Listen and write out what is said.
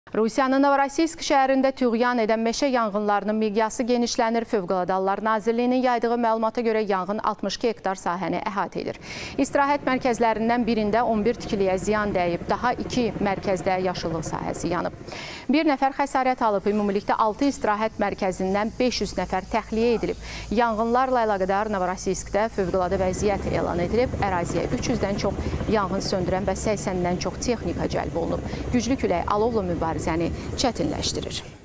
Rusiyanın Novorossiysk şəhərində tüğyan edən meşə yanğınlarının miqyası genişlənir. Fövqəladə Hallar Nazirliyinin yaydığı məlumata görə yanğın 62 hektar sahəni əhatə edir. İstirahət mərkəzlərindən birində 11 tikiliyə ziyan dəyib, daha 2 mərkəzdə yaşıllıq sahəsi yanıb. Bir nəfər xəsarət alıb, ümumilikdə 6 istirahət mərkəzindən 500 nəfər təxliyə edilib. Yanğınlarla əlaqədar Novorossiyskdə fövqəladə vəziyyət elan edilib. Əraziyə 300-dən çox yanğın söndürən və 80-dən çox texnika cəlb olunub. Güclü külək alovla mübarizəni çətinləşdirir.